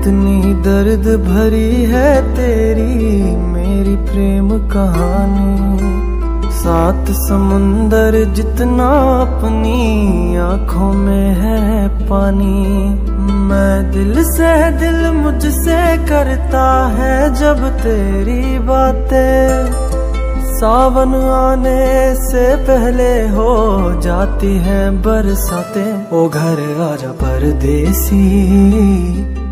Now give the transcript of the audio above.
कितनी दर्द भरी है तेरी मेरी प्रेम कहानी। सात समुंदर जितना अपनी आंखों में है पानी। मैं दिल से दिल मुझसे करता है जब तेरी बातें। सावन आने से पहले हो जाती है बरसातें। ओ घर आजा परदेसी।